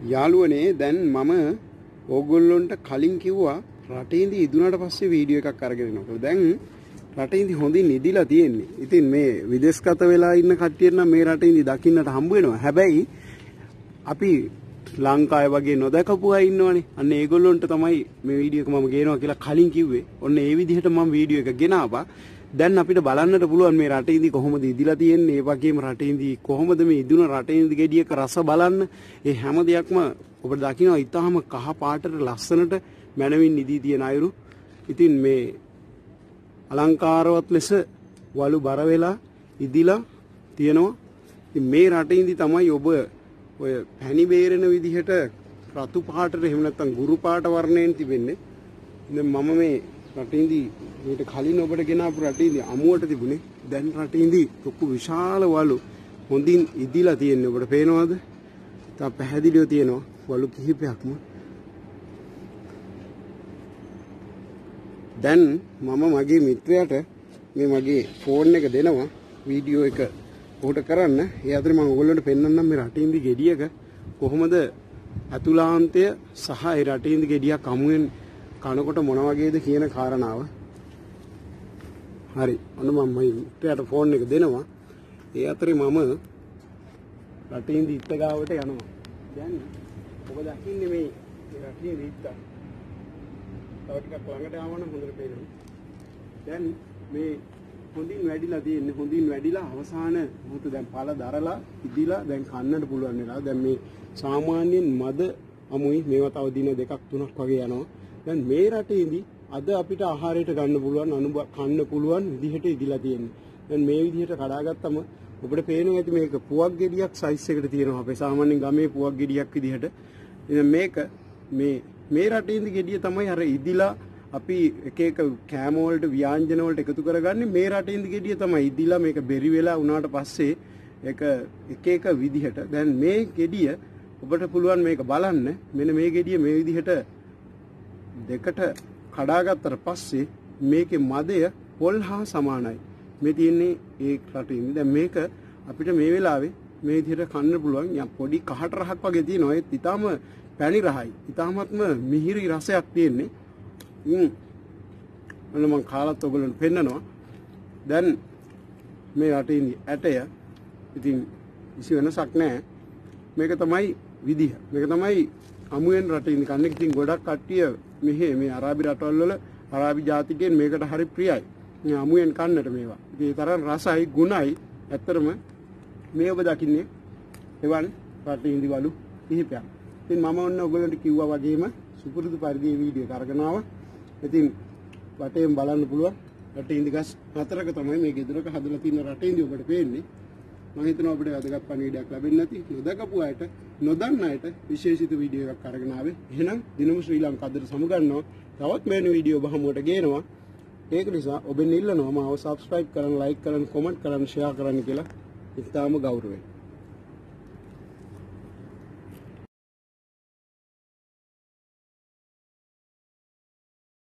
යාළුවනේ දැන් මම ඕගොල්ලොන්ට කලින් කිව්වා රටේ ඉඳි ඉදුණාට පස්සේ වීඩියෝ එකක් අරගෙන එනවා. දැන් රටේ ඉඳි හොඳින් ඉදිලා තියෙන්නේ. ඉතින් මේ විදේශගත වෙලා ඉන්න කට්ටියට නම් මේ රටේ ඉඳි දකින්නට හම්බ වෙනවා. හැබැයි අපි ලංකාවේ වගේ නොදකපු අය ඉන්නවනේ. අන්න ඒගොල්ලොන්ට තමයි මේ වීඩියෝ එක මම ගේනවා කියලා කලින් කිව්වේ. ඔන්න ඒ විදිහට මම වීඩියෝ එක ගෙනාවා. දැන් අපිට බලන්නට පුළුවන් මේ රටේ ඉඳි කොහොමද ඉදිලා තියෙන්නේ. ඒ වගේම රටේ ඉඳි කොහොමද මේ ඉදුණ රටේ ඉඳි ගෙඩියක රස බලන්න. ඒ හැම දෙයක්ම ඔබට දකින්න ඉතාලම කහ පාටට ලස්සනට මැනවින් ඉදී තියෙන අයුරු. ඉතින් මේ අලංකාරවත් ලෙස වලු බර වෙලා ඉදිලා තියෙනවා. ඉතින් මේ රටේ ඉඳි තමයි ඔබ ඔය පැණි බේරෙන විදිහට රතු පාටට එහෙම නැත්නම් ගුරු පාට වර්ණයෙන් තිබෙන්නේ. දැන් මම මේ රටේ ඉඳි මේට කලින් ඔබට ගෙනාපු රටේ ඉඳි අමුවට තිබුණේ. දැන් රටේ ඉඳි ලොකු විශාල වලු හොඳින් ඉදිලා තියෙන්නේ. ඔබට පේනවද? තා පැහැදිලිව තියෙනවා වලු කිහිපයක්ම. දැන් මම මගේ මිත්‍රයාට මේ මගේ ෆෝන් එක දෙනවා වීඩියෝ එක උඩ කරන්න. ඒ අතරේ මම ඔයගොල්ලන්ට පෙන්නන්නම් මේ රටේ ඉඳි ගෙඩියක කොහොමද අතුලාන්තය සහ ඒ රටේ ඉඳි ගෙඩියක් අමුයෙන් කනකොට මොන වගේද කියන කාරණාව. හරි. අන්න මම මිත්‍රයාට ෆෝන් එක දෙනවා. ඒ අතරේ මම රටේ ඉඳි ඉත්ත ගාවට යනවා. දැන් ඔබ දකින්නේ මේ රටේ ඉඳි ඉත්ත. තව ටිකක් ළඟට ආවම හොඳට පේනවා. දැන් මේ හොඳින් වැඩිලා තියෙන්නේ. හොඳින් වැඩිලා අවසාන මොහොත දැන් පළ දරලා ඉදිලා දැන් කන්නට පුළුවන් වෙලා. දැන් මේ සාමාන්‍යයෙන් මද අමුයි මේවා තව දින දෙකක් තුනක් වගේ යනවා. දැන් මේ රටේ ඉඳි අද අපිට ආහාරයට ගන්න පුළුවන් කන්න පුළුවන් විදිහට ඉදිලා තියෙන්නේ. දැන් මේ විදිහට කඩාගත්තම ඔබට පේනවා ඇති මේක පුවක් ගෙඩියක් සයිස් එකට තියෙනවා. අපේ සාමාන්‍යයෙන් ගමේ පුවක් ගෙඩියක් විදිහට. ඉතින් මේක මේ රටේ ඉඳි ගෙඩිය තමයි අර ඉදිලා අපි එක එක කෑම වලට ව්‍යාංජන වලට එකතු කරගන්නේ. මේ රටේ ඉඳි ගෙඩිය තමයි ඉදිලා මේක බෙරි වෙලා උනාට පස්සේ එක එක විදිහට. දැන් මේ ගෙඩිය ඔබට පුළුවන් මේක බලන්න. මෙන්න මේ ගෙඩිය මේ විදිහට දෙකට කඩාගත්තට පස්සේ මේකේ මදය පොල් හා සමානයි. මේ තියෙන්නේ ඒ රටේ ඉඳි. දැන් මේක අපිට මේ වෙලාවේ මේ විදිහට කන්න පුළුවන්. යම් පොඩි කහට රහක් වගේ තියෙනවා. ඒත් ඊටාම පැණි රහයි. ඊටාමත්ම මිහිරි රසයක් තියෙන්නේ. මම කාලත් ඔයගොල්ලන්ට පෙන්නනවා. දැන් මේ රටේ ඉඳි ඇටය ඉතින් කිසි වෙනසක් නැහැ. මේක තමයි විදිහ. මේක තමයි අමුයෙන් රටේ ඉඳි කන්නේ. ඉතින් ගොඩක් කට්ටිය මේ අරාබි රටවල් වල අරාබි ජාතිකයන් මේකට හරි ප්‍රියයි. මේ අමුයෙන් කන්නට මේවා. ඉතින් ඒ තරම් රසයි ගුණයි. ඇත්තරම මේ ඔබ දකින්නේ එවන් රටේ ඉඳි වලු කිහිපයක්. ඉතින් මම ඔන්න ඔයගොල්ලන්ට කිව්වා වගේම සුපුරුදු පරිදි වීඩියෝ කරගෙන ආවා. ඉතින් වටේම බලන්න පුළුවන් රටේ ඉඳි ගස් හතරක තමයි මේ ගෙදරක හදලා තියෙන රටේ ඉඳි ඔබට පේන්නේ. මම හිතනවා අපිට වැදගත් පණිවිඩයක් ලැබෙන්නේ නැති නොදකපු අයට නොදන්න අයට විශේෂිත වීඩියෝ එකක් අරගෙන ආවේ. එහෙනම් දිනමු ශ්‍රී ලංකාවට සමුගන්නවා. තවත් මෙන්න වීඩියෝ ඔබ හමුවට ගේනවා. ඒක නිසා ඔබෙන් ඉල්ලනවා මාව subscribe කරන්න, like කරන්න, comment කරන්න, share කරන්න කියලා. ඉතාම ගෞරවයෙන්.